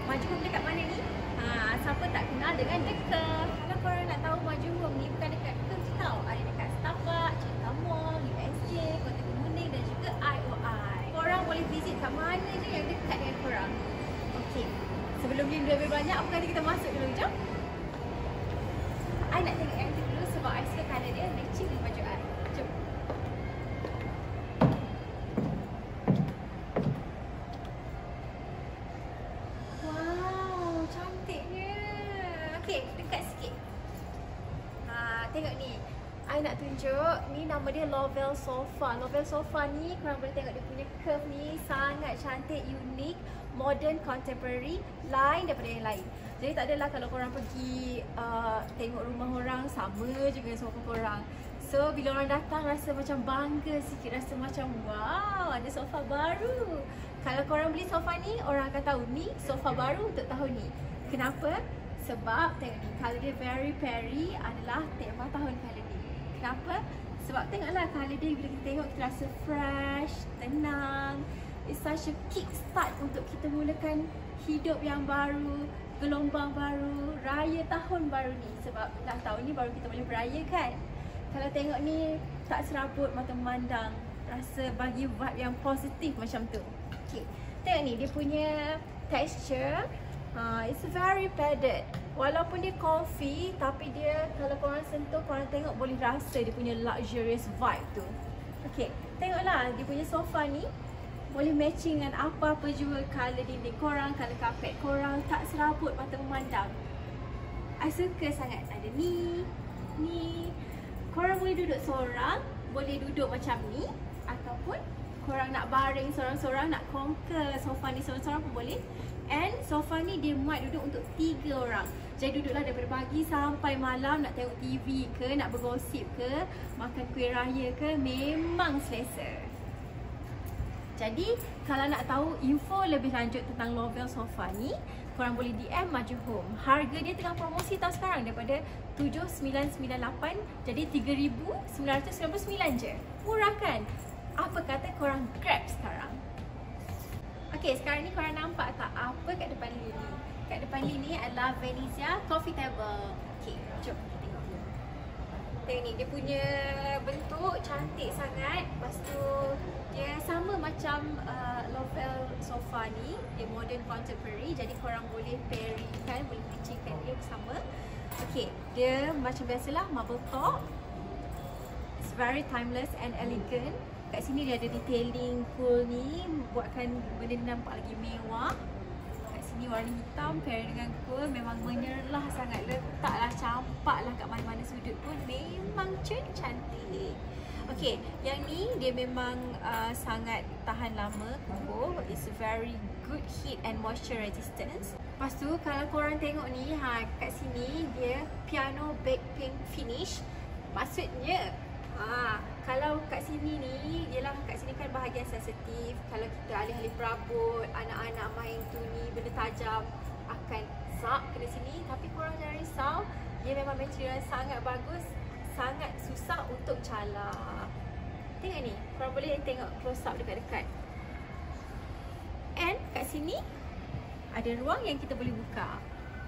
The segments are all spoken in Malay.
MAJUHOME dekat mana ni? Siapa tak kenal dengan dekat. Kalau korang nak tahu MAJUHOME ni bukan dekat Klang tau. Ada dekat Starbucks, Cinta Mall, USJ, Kota Kemuning dan juga IOI. Korang boleh visit kat mana je yang dekat dengan korang. Okey, sebelum ni lebih banyak, apa kata kita masuk dulu, jom. I nak tengok yang tu dulu sebab I suka colour dia matching dengan baju I. Jom. Wow, cantiknya. Okey, dekat sikit. Tengok ni. I nak tunjuk, ni nama dia LOVELL Sofa. LOVELL Sofa ni, korang boleh tengok dia punya curve ni sangat cantik, unik, modern, contemporary, lain daripada yang lain. Jadi tak adalah kalau korang pergi tengok rumah orang, sama je dengan sofa korang. So bila orang datang rasa macam bangga sikit, rasa macam wow, ada sofa baru. Kalau korang beli sofa ni, orang akan tahu ni sofa baru untuk tahun ni. Kenapa? Sebab tengok ni, colour dia very PERI adalah tema tahun kali ni. Kenapa? Sebab tengoklah colour dia, bila kita tengok kita rasa fresh, tenang. It's such a kick start untuk kita mulakan hidup yang baru, gelombang baru, raya tahun baru ni. Sebab dah tahun ni baru kita boleh beraya kan. Kalau tengok ni tak serabut mata memandang, rasa bagi vibe yang positif macam tu. Okay, tengok ni dia punya texture. It's very padded. Walaupun dia comfy, tapi dia kalau korang sentuh, korang tengok boleh rasa dia punya luxurious vibe tu. Okay, tengoklah dia punya sofa ni boleh matching dengan apa-apa jua colour dinding korang, colour carpet korang, tak serabut mata memandang. I suka sangat. Ada ni. Korang boleh duduk seorang, boleh duduk macam ni, ataupun korang nak baring seorang-seorang, nak conquer sofa ni seorang-seorang pun boleh. And sofa ni dia muat duduk untuk 3 orang. Jadi duduklah daripada pagi sampai malam, nak tengok TV ke, nak bergosip ke, makan kuih raya ke, memang selesa. Jadi kalau nak tahu info lebih lanjut tentang LOVELL Sofa ni, korang boleh DM MAJUHOME. Harga dia tengah promosi tau sekarang, daripada 7,998 jadi 3,999 je. Murah kan? Apa kata korang grab sekarang? Okey, sekarang ni korang nampak tak apa kat depan Lee ni? Kat depan Lee ni adalah VENEZIA coffeetable. Okey, jom kita tengok dulu. Tengok ni, dia punya bentuk cantik sangat. Lepas tu dia sama macam LOVELL Sofa ni, dia modern contemporary. Jadi korang boleh PERI kan, boleh matchingkan dia bersama. Okey, dia macam biasalah marble top. It's very timeless and elegant. Kat sini dia ada detailing cool ni, buatkan benda ni nampak lagi mewah. Kat sini warna hitam pair dengan cool, memang menyerlah sangat. Letaklah, campaklah kat mana-mana sudut pun memang cantik. Okey, yang ni dia memang sangat tahan lama, kokoh. It's very good heat and moisture resistance. Lepas tu kalau korang tengok ni, kat sini dia piano baked pink finish. Maksudnya kalau kat sini ni, yelah kat sini kan bahagian sensitif. Kalau kita alih-alih berabut, anak-anak main tu ni, benda tajam akan zap kena sini. Tapi korang jangan risau, dia memang material sangat bagus, sangat susah untuk calar. Tengok ni, korang boleh tengok close up dekat-dekat. And kat sini ada ruang yang kita boleh buka,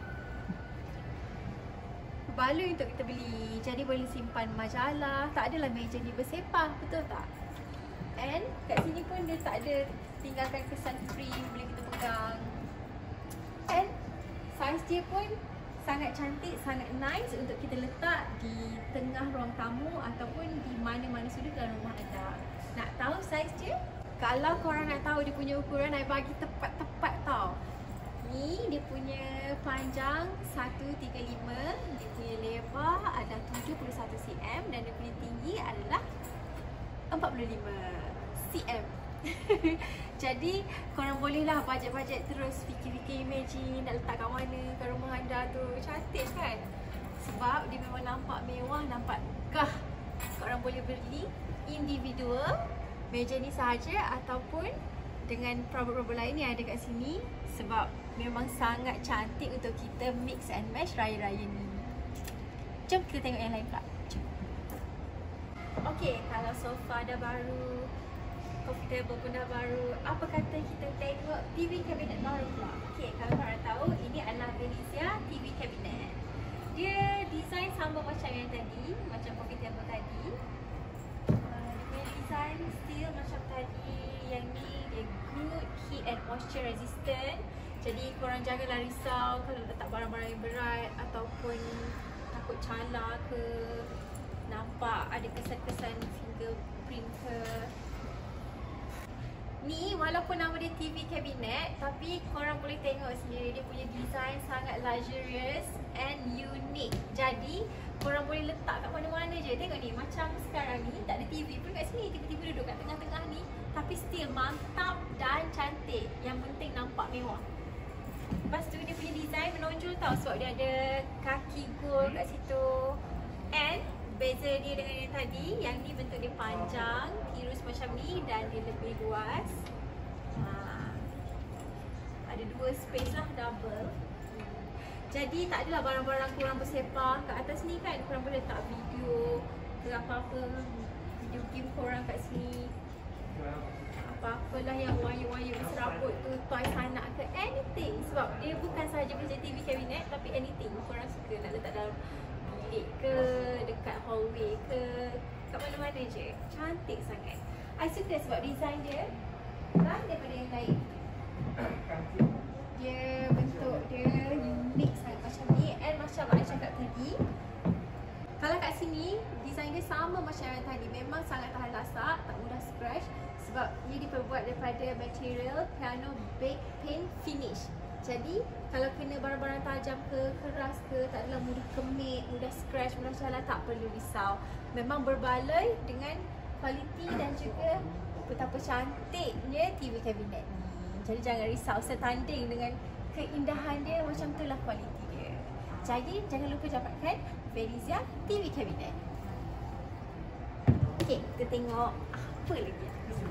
baloi untuk kita beli. Jadi boleh simpan majalah. Tak adalah meja ni bersepah, betul tak? And kat sini pun dia tak ada tinggalkan kesan free, boleh kita pegang. And size dia pun sangat cantik, sangat nice untuk kita letak di tengah ruang tamu ataupun di mana-mana sudut dalam rumah anda. Nak tahu saiz dia? Kalau korang nak tahu dia punya ukuran, I bagi tepat-tepat tau. Ni dia punya panjang 135, dia punya lebar adalah 71 cm dan dia punya tinggi adalah 45 cm. Jadi korang bolehlah bajet-bajet terus, fikir-fikir imagine nak letak kat mana kat rumah anda tu. Cantik kan? Sebab dia memang nampak mewah, nampak gah. Korang boleh beli individual meja ni sahaja ataupun dengan produk-produk lain yang ada kat sini. Sebab memang sangat cantik untuk kita mix and match raya-raya ni. Jom kita tengok yang lain pula. Jom. Okey, kalau sofa dah baru, coffee table pun dah baru. Apa kata kita tengok TV cabinet baru pula. Okay, kalau korang tahu, ini adalah VENEZIA TV cabinet. Dia design sama macam yang tadi, macam coffee table tadi. Dia punya design still macam tadi. Yang ni dia good heat and moisture resistant. Jadi korang janganlah risau kalau letak barang-barang yang berat ataupun takut calar ke, nampak ada kesan-kesan fingerprint ke. Ni walaupun nama dia TV cabinet, tapi korang boleh tengok sendiri dia punya design sangat luxurious and unique. Jadi korang boleh letak kat mana-mana je. Tengok ni, macam sekarang ni tak ada TV pun kat sini, tiba-tiba duduk kat tengah-tengah ni, tapi still mantap dan cantik. Yang penting nampak mewah. Lepas tu dia punya design menonjol tau, sebab dia ada kaki gold kat situ. And beza dia dengan yang tadi, yang ni bentuk dia panjang, tirus macam ni dan dia lebih luas. Ada dua space lah, double. Jadi tak adalah barang-barang korang bersepah kat atas ni kan. Korang boleh letak video ke apa-apa, video game korang kat sini. Apa-apalah yang wayang-wayang serabut tu, toy anak ke, anything. Sebab dia bukan sahaja macam TV cabinet, tapi anything korang suka nak letak dalam bilik ke, dekat hallway ke, kat mana-mana je. Cantik sangat. I suka sebab design dia lain daripada yang lain. Dia bentuk dia unik sangat macam ni. And macam I cakap tadi, kalau kat sini design dia sama macam yang tadi, memang sangat tahan lasak, tak mudah scratch. Sebab ia diperbuat daripada material piano baked paint finish. Jadi kalau kena barang-barang tajam ke, keras ke, tak adalah mudah kemik, mudah scratch, mudah calar, tak perlu risau. Memang berbaloi dengan kualiti dan juga betapa cantiknya TV cabinet ni. Jadi jangan risau, setanding dengan keindahan dia, macam itulah kualiti dia. Jadi jangan lupa dapatkan VENEZIA TV cabinet. Okay, kita tengok apa lagi.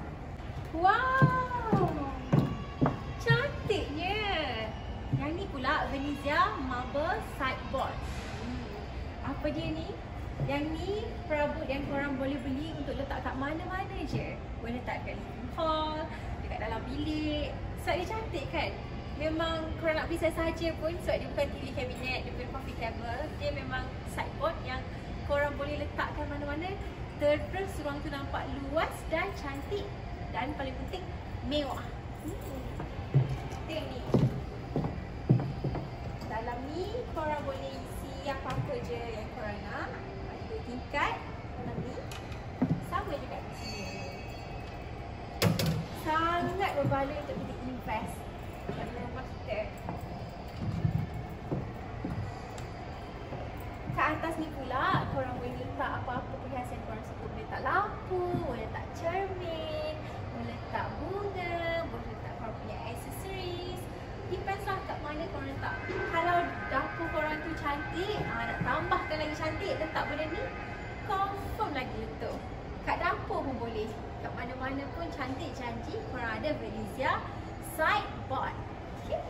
Wow, cantiknya. Yang ni pula VENEZIA marble sideboard. Apa dia ni? Yang ni perabot yang korang boleh beli untuk letak kat mana-mana je. Boleh letak kat living hall, dekat dalam bilik. Sebab dia cantik kan? Memang korang nak beli sahaja pun, sebab dia bukan TV cabinet, dia bukan coffee table. Dia memang sideboard yang korang boleh letakkan mana-mana. Terus ruang tu nampak luas dan cantik. Dan paling penting, mewah. Tengok ni. Dalam ni korang boleh isi apa-apa je yang korang nak. Ada tingkat dalam ni. Sama juga di sini. Sangat berbaloi untuk kita invest dalam rumah kita. Kat atas ni pula korang boleh letak apa-apa perhiasan korang suka. Boleh letak lampu, boleh letak cermin, boleh letak bunga, boleh letak korang punya accessories. Depends lah kat mana korang letak. Kalau dapur korang tu cantik, nak tambahkan lagi cantik, letak benda ni, confirm lagi letup. Kat dapur pun boleh. Kat mana-mana pun cantik, janji korang ada VENEZIA sideboard. Okay.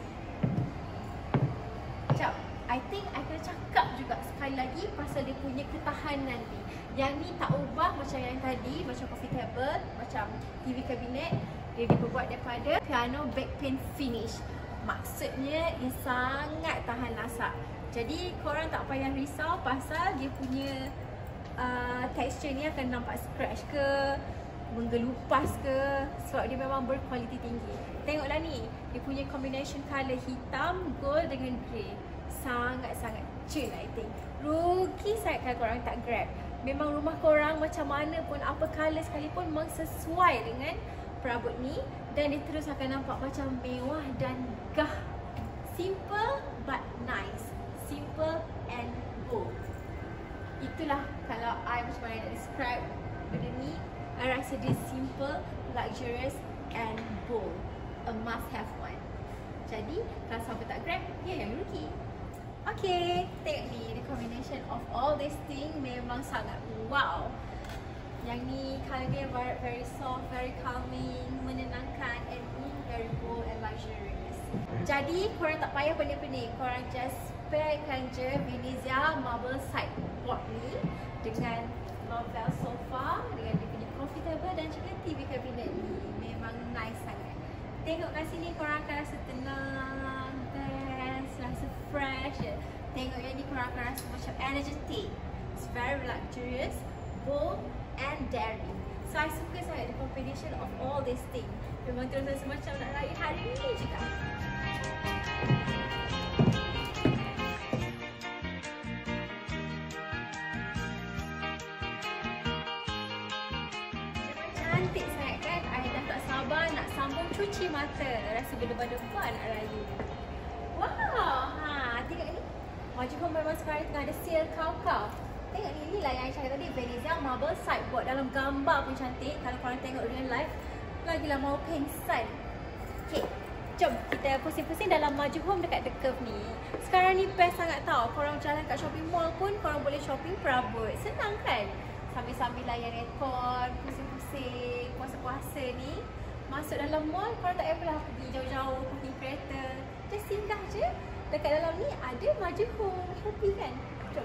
Sekejap, I think I kena cakap juga sekali lagi pasal dia punya ketahanan ni. Yang ni tak ubah macam yang tadi, macam coffee table, macam TV cabinet. Dia diperbuat daripada piano baked paint finish. Maksudnya ia sangat tahan lasak. Jadi korang tak payah risau pasal dia punya tekstur ni akan nampak scratch ke, menggelupas ke, sebab dia memang berkualiti tinggi. Tengoklah ni, dia punya combination colour hitam, gold dengan grey. Sangat-sangat cun, I think. Rugi sangat kalau korang tak grab. Memang rumah korang macam mana pun, apa colour sekalipun, memang sesuai dengan perabot ni. Dan dia terus akan nampak macam mewah dan gah. Simple but nice. Simple and bold. Itulah kalau I macam mana nak describe benda ni. I rasa dia simple, luxurious and bold. A must have one. Jadi kalau siapa tak grab, dia yang rugi. Okay, tengok ni, the combination of all this thing memang sangat wow. Yang ni colour dia very soft, very calming, menenangkan, and very bold and luxurious. Jadi korang tak payah pening-pening, korang just pairkan je VENEZIA marble sideboard ni dengan LOVELL Sofa, dengan dia punya coffee table dan juga tvcabinet ni memang nice sangat. Tengok kat sini korang akan rasa tenang, best, rasa fresh. Tengok yang ni korang akan rasa macam energetic. It's very luxurious, bold and daring. So I suka sangat the combination of all these things. Memang terus rasa macam nak raih hari ni juga. Cantik sangat kan? I dah tak sabar nak sambung cuci mata. Rasa berdebar-debar nak rayu. Wow! Tengok ni. MAJUHOME memang sekarang tengah ada sale kau-kau. Tengok ni, inilah yang saya cakap tadi, VENEZIA marble sideboard. Dalam gambar pun cantik. Kalau korang tengok real life, lagilah mau pengsan. Okay, jom kita pusing-pusing dalam MAJUHOME dekat The Curve ni. Sekarang ni best sangat tau. Korang jalan kat shopping mall pun, korang boleh shopping perabot. Senang kan? Sambil-sambil layan aircon, pusing-pusing, puasa-puasa ni. Masuk dalam mall, korang tak payah pergi jauh-jauh, pergi kereta. Just singgah je. Dekat dalam ni ada MAJUHOME. Happy kan? Jom.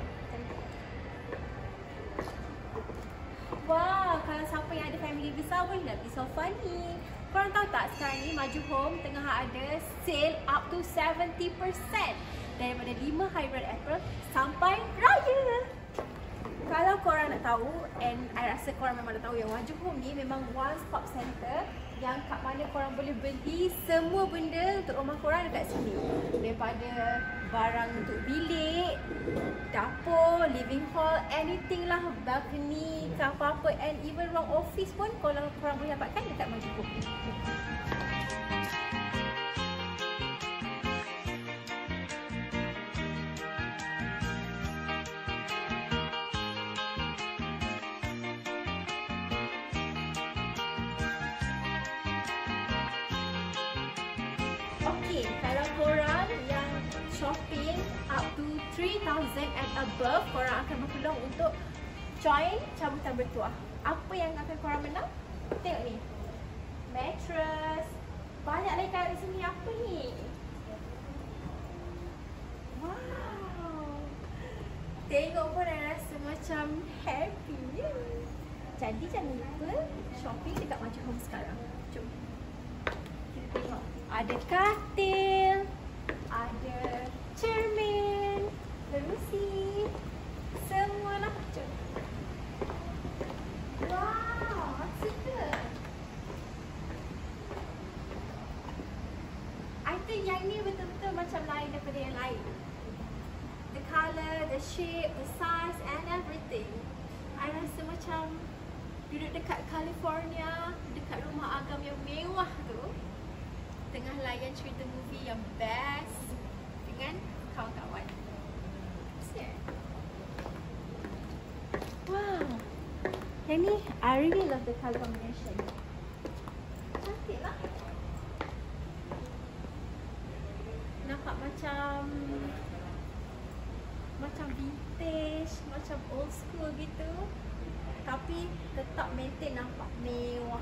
Wow, kalau siapa yang ada family besar boleh nak beli sofa ni. Korang tahu tak sekarang ni MAJUHOME tengah ada sale up to 70% daripada 5 hari bulan April sampai Raya. Kalau korang nak tahu, and I rasa korang memang dah tahu yang MAJUHOME ni memang one stop center yang kat mana korang boleh beli semua benda untuk rumah korang dekat sini. Daripada barang untuk bilik, dapur, living hall, anything lah, balcony ke apa-apa, and even ruang office pun kalau korang boleh dapatkan dekat MAJUHOME. Okay, kalau korang yang shopping up to 3,000 and above, korang akan berpeluang untuk join cabutan bertuah. Apa yang akan korang menang? Tengok ni, mattress. Banyak lagi kat sini. Apa ni? Wow, tengok pun dah rasa macam happy. Jadi jangan lupa shopping dekat MAJUHOME sekarang. Jom kita tengok. Ada katil, ada cermin, kerusi, semualah. Jom. Wow, suka. I think yang ni betul-betul macam lain daripada yang lain. The colour, the shape, the size and everything. I rasa macam duduk dekat California, dekat rumah agam yang mewah tu, tengah layan cerita movie yang best dengan kawan-kawan. Wow, yang ni I really love the color combination. Cantik lah. Nampak macam vintage, macam old school gitu, tapi tetap maintain nampak mewah.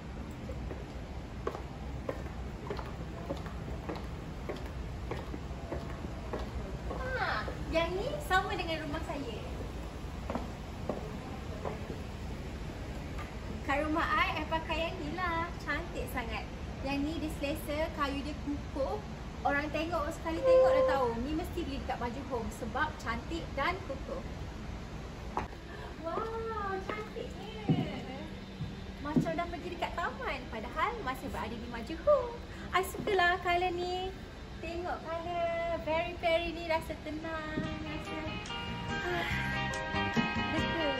Yang ni sama dengan rumah saya. Kat rumah I pakai yang ni lah. Cantik sangat. Yang ni dia selesa, kayu dia kukuh. Orang tengok sekali tengok dah tahu ni mesti beli dekat MAJUHOME sebab cantik dan kukuh. Wow, cantiknya. Macam dah pergi dekat taman padahal masih berada di MAJUHOME. I sukalah colour ni. Tengok colour PERI ni, rasa tenang, rasa lega.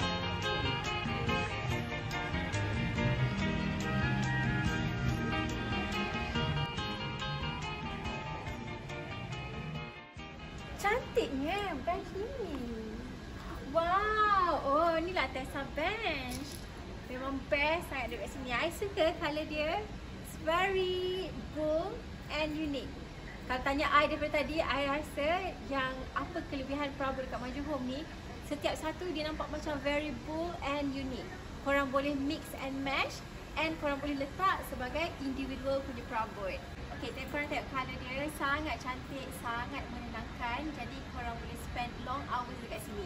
Cantiknya bench ni. Wow, oh ni lah Tessa bench. Memang best sangat dekat sini. I suka colour dia. It's very bold and unique. Kalau tanya I daripada tadi, I rasa yang apa kelebihan perabot dekat MAJUHOME ni, setiap satu dia nampak macam very bold and unique. Korang boleh mix and match and korang boleh letak sebagai individual punya perabot. Okay, korang tengok colour dia sangat cantik, sangat menenangkan. Jadi korang boleh spend long hours dekat sini.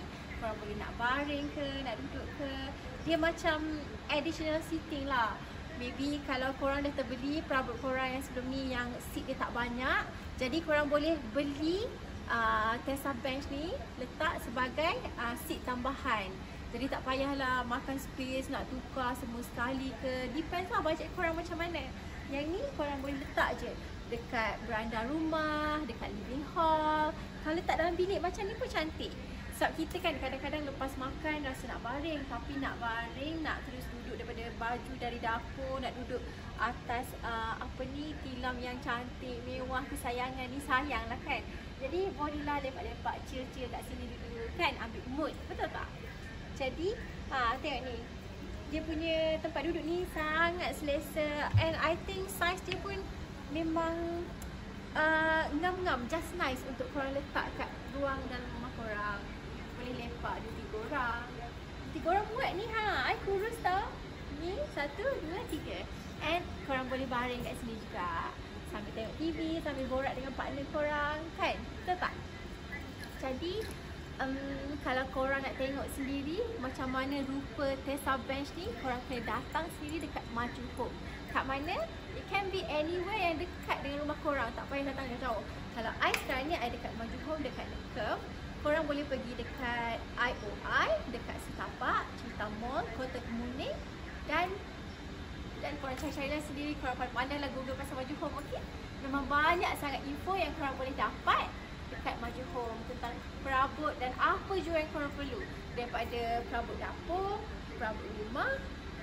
korang boleh nak baring ke, nak duduk ke. Dia macam additional seating lah. Maybe kalau korang dah terbeli perabot korang yang sebelum ni yang seat dia tak banyak, jadi korang boleh beli Tessa bench ni letak sebagai seat tambahan. Jadi tak payahlah makan space, nak tukar semua sekali ke. Depends lah bajet korang macam mana. Yang ni korang boleh letak je dekat beranda rumah, dekat living hall. Kalau letak dalam bilik macam ni pun cantik. Sebab kita kan kadang-kadang lepas makan rasa nak baring, tapi nak baring, nak terus duduk daripada baju dari dapur, nak duduk atas tilam yang cantik, mewah, kesayangan ni, sayang lah kan. Jadi bolehlah lepak-lepak, chill-chill kat sini dulu kan, ambil mood, betul tak? Jadi tengok ni, dia punya tempat duduk ni sangat selesa. And I think size dia pun memang ngam-ngam, just nice untuk korang letak kat ruang dalam rumah korang. Boleh lepak 2-3 orang. 3 orang buat ni I kurus tau. Ni 1, 2, 3. And korang boleh baring kat sini juga, sambil tengok TV, sambil borak dengan partner korang kan, betul tak? Jadi kalau korang nak tengok sendiri macam mana rupa Tessa bench ni, korang kena datang sendiri dekat MAJUHOME. Kat mana? It can be anywhere yang dekat dengan rumah korang, tak payah datang jauh. Kalau I sekarang ni I dekat MAJUHOME, dekat Curve. Korang boleh pergi dekat IOI, dekat Setapak, Cinta Mall, Kota Kemuning, dan korang cari-carilah sendiri, korang pandai-pandailah Google pasal MAJUHOME, okey? Memang banyak sangat info yang korang boleh dapat dekat MAJUHOME tentang perabot dan apa jua yang korang perlu. Daripada perabot dapur, perabot rumah,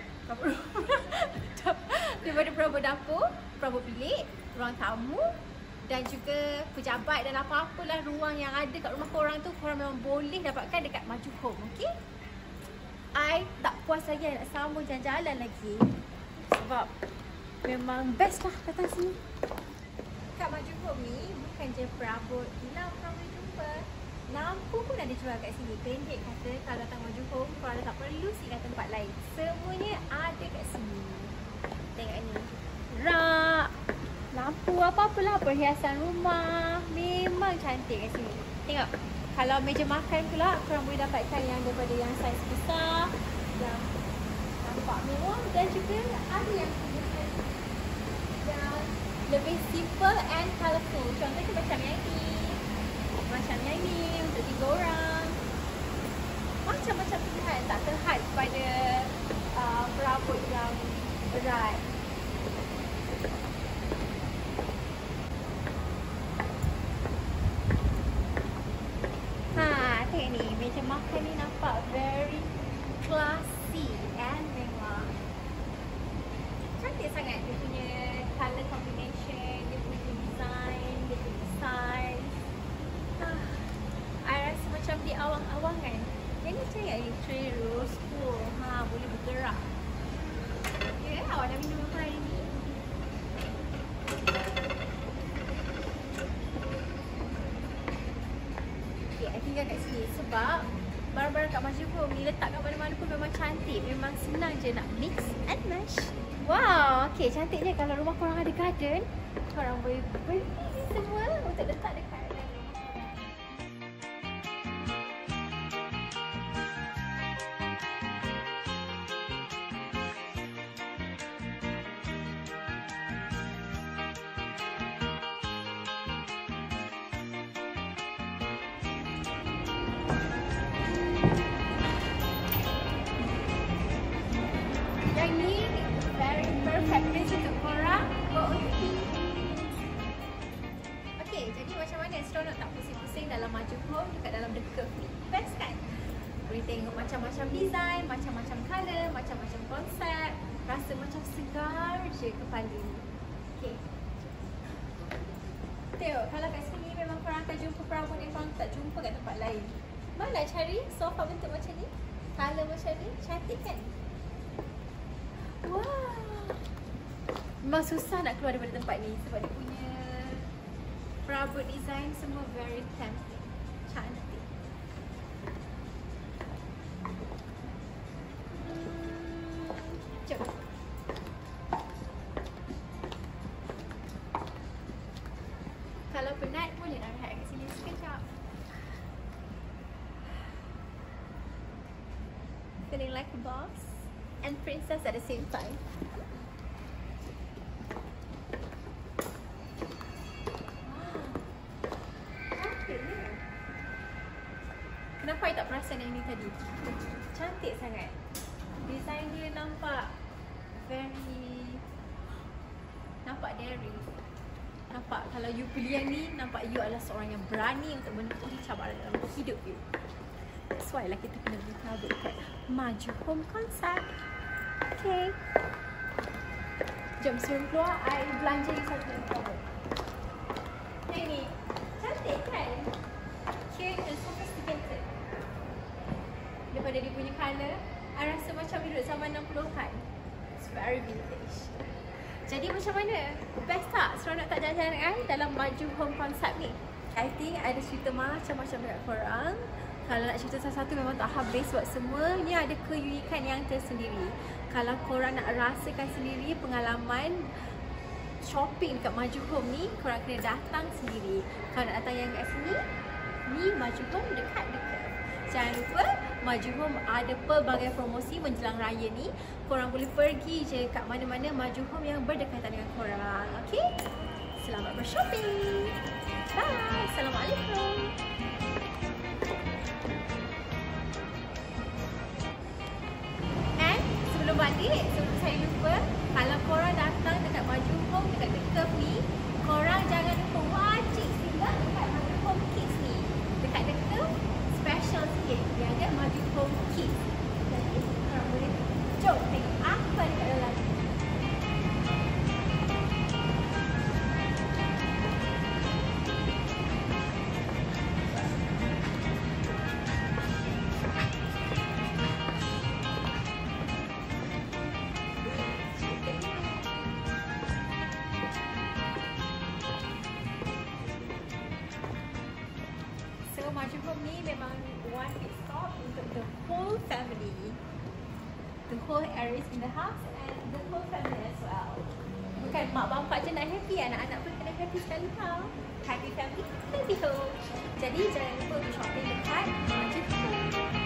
daripada perabot dapur, perabot bilik, ruang tamu dan juga pejabat dan apa-apalah ruang yang ada kat rumah korang tu, korang memang boleh dapatkan dekat MAJUHOME, okey? I tak puas lagi, I nak sambung jalan-jalan lagi sebab memang best lah datang sini. Kat MAJUHOME ni bukan je perabot lampu korang boleh jumpa, lampu pun ada jual kat sini. Pendek kata, kalau datang MAJUHOME korang tak perlu singgah tempat lain, semuanya ada kat sini. Tengok ni, rak, lampu apa-apalah, perhiasan rumah, memang cantik kat sini. Tengok, kalau meja makan pula korang boleh dapatkan yang daripada yang saiz besar, yang nampak mewah, dan juga ada yang lebih simple and colourful. Contohnya macam yang ni, untuk 3 orang. Macam-macam pilihan, tak terhad pada perabot yang berat. Tengok ni, meja makan ni nampak very classy and mewah. Cantik sangat dia punya colour combination, dia punya design, dia punya size. I rasa macam di awang-awangan. Yang ni macam ni, tray rose pool. Boleh bergerak. Ya, awak dah minum apa hari ni? Okay, I tinggal kat sini sebab barang-barang kat MAJUHOME ni letak kat mana-mana pun memang cantik. Memang senang je nak mix and match. Wow, okay, cantiknya kalau rumah korang ada garden, korang boleh beli semua untuk letak dekat dalam rumah korang. Yang ni very perfect place untuk korang boasting. Okay, jadi macam mana seronok tak pusing-pusing dalam MAJUHOME dekat dalam the curve ni? Best kan? Boleh tengok macam-macam design, macam-macam colour, macam-macam konsep. Rasa macam segar je kepala ni. Okay, tengok, kalau kat sini memang korang akan jumpa perabot yang korang tak jumpa kat tempat lain. Mana cari sofa bentuk macam ni, colour macam ni, cantik kan? Wow, memang susah nak keluar daripada tempat ni sebab dia punya perabot design semua very tempting, cantik. Jom. Kalau penat boleh nak rehat kat sini sekejap. feeling like a boss and princess at the same time. Kenapa I tak perasan yang ni tadi? Cantik sangat. Design dia nampak nampak daring. Nampak kalau you pilih yang ni, nampak you adalah seorang yang berani untuk menempuhi cabaran dalam hidup you. That's why lah kita kena beli tabut kat MAJUHOME Concept. Okay. Jom sebelum keluar, I belanja you satu tabut. Yang ni, cantik kan? Cute and sophisticated. Daripada dia punya colour, I rasa macam duduk zaman 60-an. It's very vintage. Jadi macam mana? Best tak? Seronok tak jalan-jalan dengan I dalam MAJUHOME Concept ni? I think ada cerita macam-macam dekat korang. Kalau nak cerita satu-satu memang tak habis sebab semuanya ada keunikan yang tersendiri. Kalau korang nak rasakan sendiri pengalaman shopping dekat MAJUHOME ni, korang kena datang sendiri. Kalau nak datang yang kat sini, ni MAJUHOME dekat-dekat. Jangan lupa, MAJUHOME ada pelbagai promosi menjelang raya ni. Korang boleh pergi je kat mana-mana MAJUHOME yang berdekatan dengan korang. Okay? Selamat bershopping. Bye. Assalamualaikum. And sebelum balik, sebelum saya lupa, kalau korang datang dekat MAJUHOME dekat ni, korang jangan lupa wajib singgah dekat MAJUHOME Kids ni. Dekat special sikit. Dia ada MAJUHOME Kids. Jadi korang boleh jom tengok apa dekat dalam. MAJUHOME ni memang one big stop untuk the whole family. The whole areas in the house and the whole family as well. Bukan mak bapak je nak happy, anak-anak pun kena happy sekali tau. Happy family, happy home. Jadi jangan lupa untuk shopping dekat MAJUHOME.